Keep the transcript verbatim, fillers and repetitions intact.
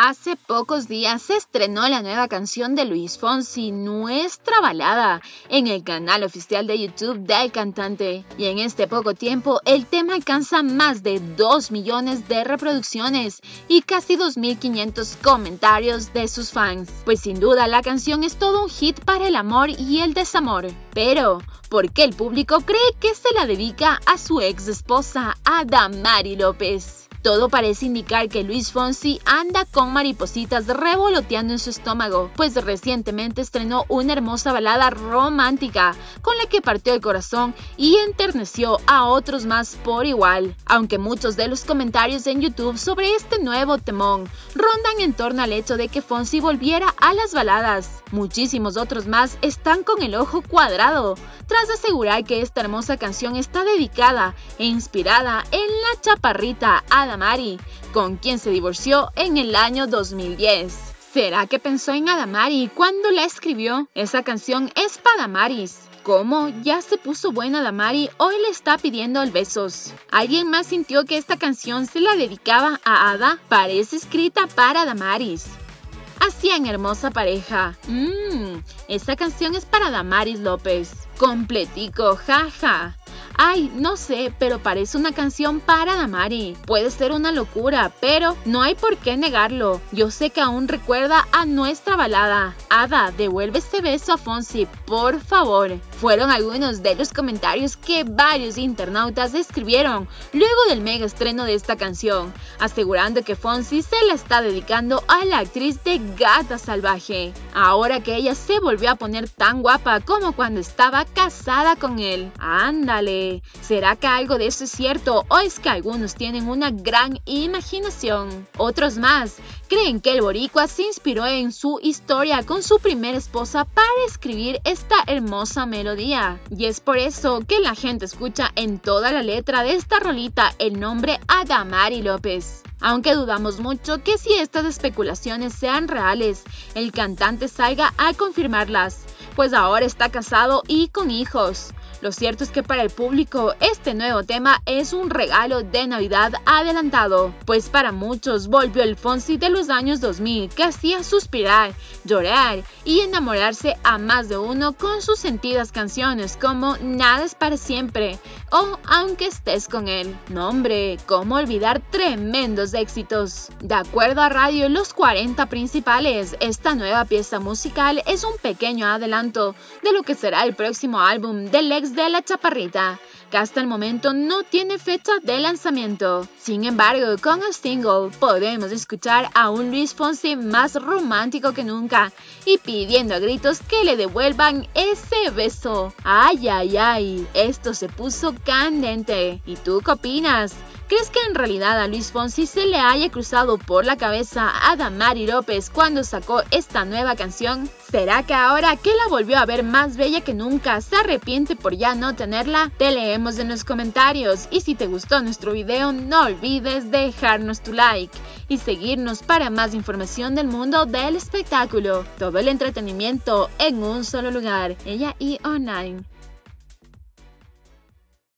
Hace pocos días se estrenó la nueva canción de Luis Fonsi, Nuestra Balada, en el canal oficial de YouTube del cantante. Y en este poco tiempo, el tema alcanza más de dos millones de reproducciones y casi dos mil quinientos comentarios de sus fans. Pues sin duda la canción es todo un hit para el amor y el desamor. Pero, ¿por qué el público cree que se la dedica a su ex esposa, Adamari López? Todo parece indicar que Luis Fonsi anda con maripositas revoloteando en su estómago, pues recientemente estrenó una hermosa balada romántica con la que partió el corazón y enterneció a otros más por igual. Aunque muchos de los comentarios en YouTube sobre este nuevo temón rondan en torno al hecho de que Fonsi volviera a las baladas, muchísimos otros más están con el ojo cuadrado tras asegurar que esta hermosa canción está dedicada e inspirada en la chaparrita Adamari, con quien se divorció en el año dos mil diez. ¿Será que pensó en Adamari cuando la escribió? Esa canción es para Damaris. ¿Cómo? ¿Ya se puso buena Adamari? Hoy le está pidiendo el besos. ¿Alguien más sintió que esta canción se la dedicaba a Ada? Parece escrita para Damaris. Hacían hermosa pareja. Mmm, esa canción es para Damaris López. Completico, jaja. Ay, no sé, pero parece una canción para Adamari. Puede ser una locura, pero no hay por qué negarlo. Yo sé que aún recuerda a Nuestra Balada. Ada, devuelve ese beso a Fonsi, por favor. Fueron algunos de los comentarios que varios internautas escribieron luego del mega estreno de esta canción, asegurando que Fonsi se la está dedicando a la actriz de Gata Salvaje, ahora que ella se volvió a poner tan guapa como cuando estaba casada con él. ¡Ándale! ¿Será que algo de eso es cierto o es que algunos tienen una gran imaginación? Otros más creen que el boricua se inspiró en su historia con su primera esposa para escribir esta hermosa melodía. Y es por eso que la gente escucha en toda la letra de esta rolita el nombre Adamari López. Aunque dudamos mucho que si estas especulaciones sean reales, el cantante salga a confirmarlas, pues ahora está casado y con hijos. Lo cierto es que para el público este nuevo tema es un regalo de Navidad adelantado, pues para muchos volvió el Fonsi de los años dos mil que hacía suspirar, llorar y enamorarse a más de uno con sus sentidas canciones como Nada es para siempre o Aunque estés con él. No hombre, cómo olvidar tremendos éxitos. De acuerdo a Radio Los cuarenta Principales, esta nueva pieza musical es un pequeño adelanto de lo que será el próximo álbum del ex de la chaparrita, que hasta el momento no tiene fecha de lanzamiento. Sin embargo, con el single podemos escuchar a un Luis Fonsi más romántico que nunca y pidiendo a gritos que le devuelvan ese beso. Ay, ay, ay, esto se puso candente. ¿Y tú qué opinas? ¿Crees que en realidad a Luis Fonsi se le haya cruzado por la cabeza a Adamari López cuando sacó esta nueva canción? ¿Será que ahora que la volvió a ver más bella que nunca se arrepiente por ya no tenerla? Te leemos en los comentarios y si te gustó nuestro video no olvides dejarnos tu like y seguirnos para más información del mundo del espectáculo. Todo el entretenimiento en un solo lugar, Ella y Online.